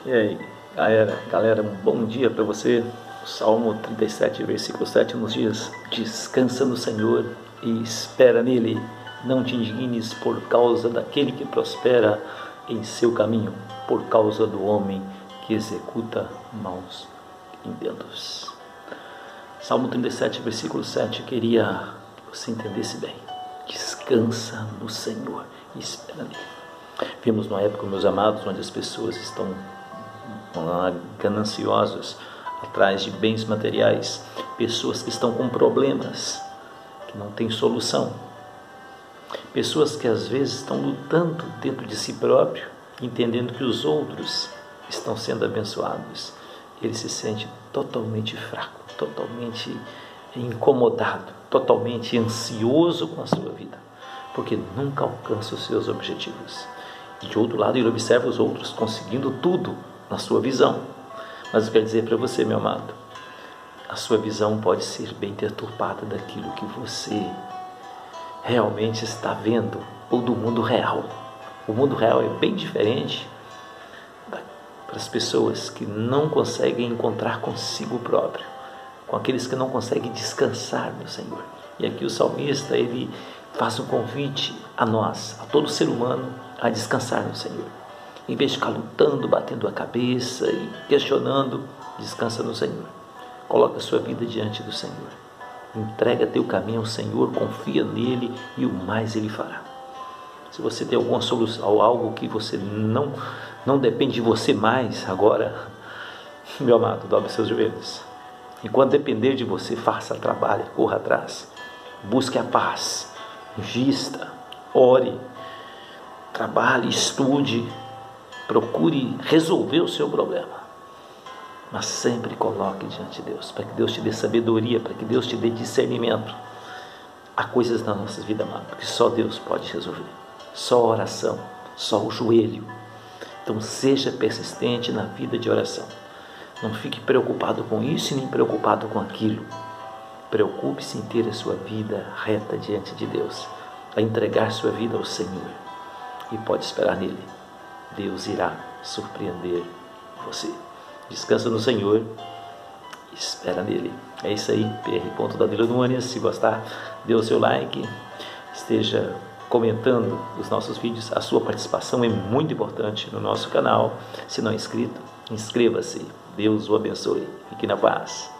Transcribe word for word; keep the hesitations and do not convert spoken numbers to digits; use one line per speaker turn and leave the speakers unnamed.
E aí, galera, galera, um bom dia para você. O Salmo trinta e sete, versículo sete nos diz: descansa no Senhor e espera nele. Não te indignes por causa daquele que prospera em seu caminho, por causa do homem que executa maus intentos. Salmo trinta e sete, versículo sete, queria que você entendesse bem. Descansa no Senhor e espera nele. Vimos uma época, meus amados, onde as pessoas estão gananciosos atrás de bens materiais, pessoas que estão com problemas que não têm solução, pessoas que às vezes estão lutando dentro de si próprio, entendendo que os outros estão sendo abençoados. Ele se sente totalmente fraco, totalmente incomodado, totalmente ansioso com a sua vida, porque nunca alcança os seus objetivos. E de outro lado, ele observa os outros conseguindo tudo na sua visão. Mas eu quero dizer para você, meu amado, a sua visão pode ser bem deturpada daquilo que você realmente está vendo, ou do mundo real. O mundo real é bem diferente para as pessoas que não conseguem encontrar consigo próprio, com aqueles que não conseguem descansar no Senhor. E aqui o salmista, ele faz um convite a nós, a todo ser humano, a descansar no Senhor. Em vez de ficar lutando, batendo a cabeça e questionando, descansa no Senhor. Coloca a sua vida diante do Senhor. Entrega teu caminho ao Senhor, confia nele e o mais ele fará. Se você tem alguma solução, algo que você não, não depende de você mais, agora, meu amado, dobre seus joelhos. Enquanto depender de você, faça, trabalhe, corra atrás. Busque a paz, invista, ore, trabalhe, estude, procure resolver o seu problema, mas sempre coloque diante de Deus, para que Deus te dê sabedoria, para que Deus te dê discernimento. Há coisas na nossa vida, amado, que só Deus pode resolver, só a oração, só o joelho. Então seja persistente na vida de oração, não fique preocupado com isso e nem preocupado com aquilo. Preocupe-se em ter a sua vida reta diante de Deus, a entregar sua vida ao Senhor, e pode esperar nele. Deus irá surpreender você. Descansa no Senhor, espera nele. É isso aí, P R Danilo Nunes. Se gostar, dê o seu like, esteja comentando os nossos vídeos. A sua participação é muito importante no nosso canal. Se não é inscrito, inscreva-se. Deus o abençoe. Fique na paz.